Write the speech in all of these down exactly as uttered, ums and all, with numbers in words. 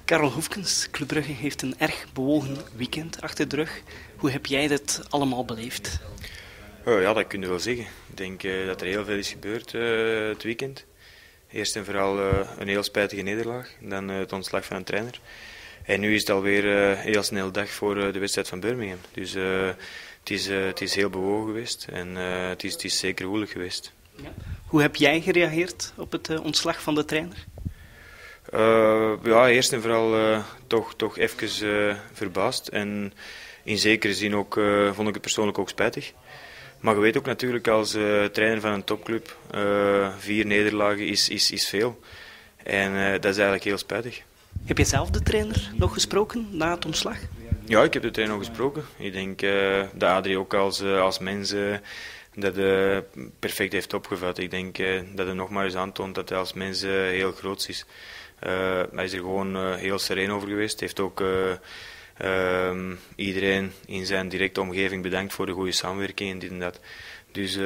Karel Hoefkens, Club Brugge heeft een erg bewogen weekend achter de rug. Hoe heb jij dit allemaal beleefd? Oh, ja, dat kun je wel zeggen. Ik denk uh, dat er heel veel is gebeurd uh, het weekend. Eerst en vooral uh, een heel spijtige nederlaag, dan uh, het ontslag van een trainer. En nu is het alweer uh, een heel snel dag voor uh, de wedstrijd van Birmingham. Dus uh, het, is, uh, het is heel bewogen geweest en uh, het, is, het is zeker woelig geweest. Ja. Hoe heb jij gereageerd op het uh, ontslag van de trainer? Uh, ja, eerst en vooral uh, toch, toch even uh, verbaasd. En in zekere zin ook, uh, vond ik het persoonlijk ook spijtig. Maar je weet ook natuurlijk als uh, trainer van een topclub, uh, vier nederlagen is, is, is veel. En uh, dat is eigenlijk heel spijtig. Heb je zelf de trainer nog gesproken na het ontslag? Ja, ik heb de trainer nog gesproken. Ik denk uh, dat Adrie ook als, uh, als mens uh, dat uh, perfect heeft opgevat. Ik denk uh, dat hij nog maar eens aantoont dat hij als mens uh, heel groot is. Uh, hij is er gewoon uh, heel sereen over geweest. Hij heeft ook uh, uh, iedereen in zijn directe omgeving bedankt voor de goede samenwerking en dit en dat. Dus uh,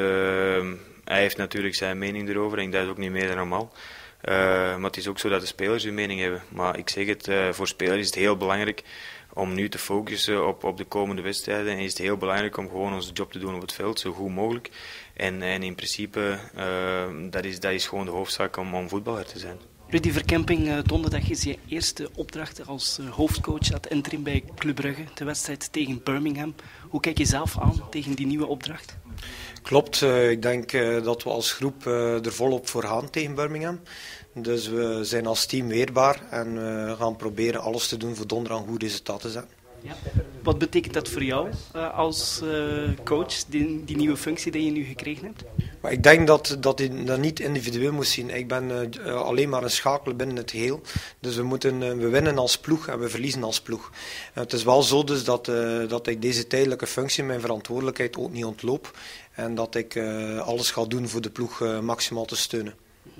hij heeft natuurlijk zijn mening erover en dat is ook niet meer dan normaal. Uh, maar het is ook zo dat de spelers hun mening hebben. Maar ik zeg het, uh, voor spelers is het heel belangrijk om nu te focussen op, op de komende wedstrijden. En is het heel belangrijk om gewoon onze job te doen op het veld, zo goed mogelijk. En, en in principe, uh, dat, is, dat is gewoon de hoofdzaak om, om voetballer te zijn. Rudy Verkemping, donderdag is je eerste opdracht als hoofdcoach ad interim bij Club Brugge, de wedstrijd tegen Birmingham. Hoe kijk je zelf aan tegen die nieuwe opdracht? Klopt, ik denk dat we als groep er volop voor gaan tegen Birmingham. Dus we zijn als team weerbaar en we gaan proberen alles te doen voor donderdag een goed resultaat te zetten. Ja. Wat betekent dat voor jou uh, als uh, coach, die, die nieuwe functie die je nu gekregen hebt? Maar ik denk dat, dat je dat niet individueel moet zien. Ik ben uh, alleen maar een schakel binnen het geheel. Dus we, moeten, uh, we winnen als ploeg en we verliezen als ploeg. Uh, het is wel zo dus dat, uh, dat ik deze tijdelijke functie, mijn verantwoordelijkheid ook niet ontloop. En dat ik uh, alles ga doen voor de ploeg uh, maximaal te steunen.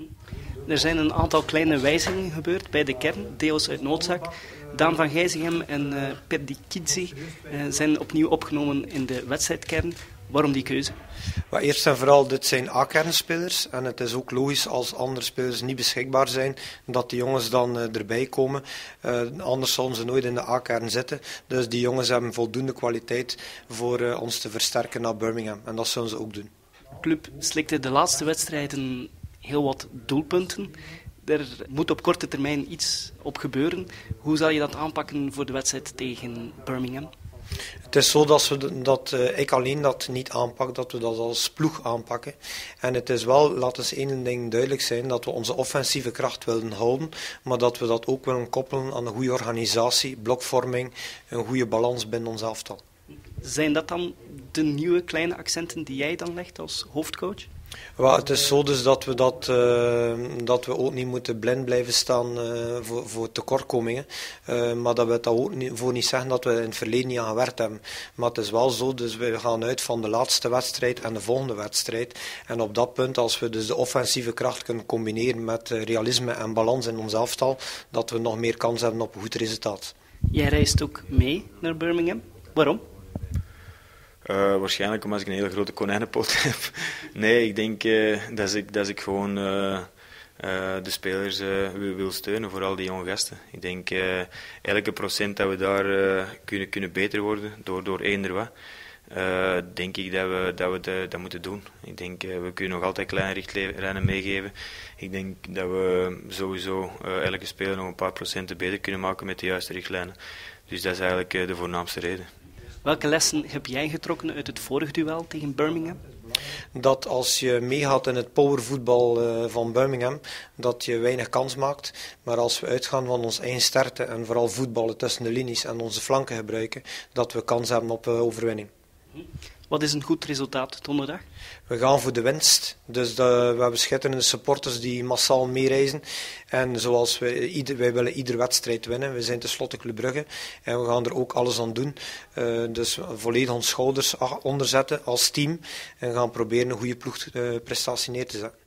Er zijn een aantal kleine wijzigingen gebeurd bij de kern, deels uit noodzaak. Daan van Gijzegem en uh, Perdikidze uh, zijn opnieuw opgenomen in de wedstrijdkern. Waarom die keuze? Maar eerst en vooral, dit zijn A-kernspelers. En het is ook logisch als andere spelers niet beschikbaar zijn, dat die jongens dan uh, erbij komen. Uh, anders zullen ze nooit in de A-kern zitten. Dus die jongens hebben voldoende kwaliteit voor uh, ons te versterken naar Birmingham. En dat zullen ze ook doen. De club slikte de laatste wedstrijden heel wat doelpunten. Er moet op korte termijn iets op gebeuren. Hoe zal je dat aanpakken voor de wedstrijd tegen Birmingham? Het is zo dat, we, dat uh, ik alleen dat niet aanpak, dat we dat als ploeg aanpakken. En het is wel, laat eens één ding duidelijk zijn, dat we onze offensieve kracht willen houden, maar dat we dat ook willen koppelen aan een goede organisatie, blokvorming, een goede balans binnen ons elftal. Zijn dat dan de nieuwe kleine accenten die jij dan legt als hoofdcoach? Well, het is zo dus dat we, dat, uh, dat we ook niet moeten blind blijven staan uh, voor, voor tekortkomingen. Uh, maar dat we dat ook niet, voor niet zeggen dat we in het verleden niet aan gewerkt hebben. Maar het is wel zo, dus we gaan uit van de laatste wedstrijd en de volgende wedstrijd. En op dat punt, als we dus de offensieve kracht kunnen combineren met realisme en balans in ons elftal, dat we nog meer kans hebben op een goed resultaat. Jij reist ook mee naar Birmingham. Waarom? Uh, waarschijnlijk omdat ik een hele grote konijnenpoot heb. Nee, ik denk uh, dat, ik, dat ik gewoon uh, uh, de spelers uh, wil, wil steunen, vooral die jonge gasten. Ik denk uh, elke procent dat we daar uh, kunnen, kunnen beter worden, door, door eender wat, uh, denk ik dat we dat, we de, dat moeten doen. Ik denk uh, we kunnen nog altijd kleine richtlijnen meegeven. Ik denk dat we sowieso uh, elke speler nog een paar procenten beter kunnen maken met de juiste richtlijnen. Dus dat is eigenlijk uh, de voornaamste reden. Welke lessen heb jij getrokken uit het vorige duel tegen Birmingham? Dat als je meegaat in het powervoetbal uh, van Birmingham, dat je weinig kans maakt. Maar als we uitgaan van onze eigen sterkte en vooral voetballen tussen de linies en onze flanken gebruiken, dat we kans hebben op uh, overwinning. Wat is een goed resultaat donderdag? We gaan voor de winst. Dus de, we hebben schitterende supporters die massaal meereizen. En zoals we, ieder, wij willen iedere wedstrijd winnen. We zijn tenslotte Club Brugge. En we gaan er ook alles aan doen. Uh, dus volledig onze schouders onderzetten als team. En gaan proberen een goede ploegprestatie neer te zetten.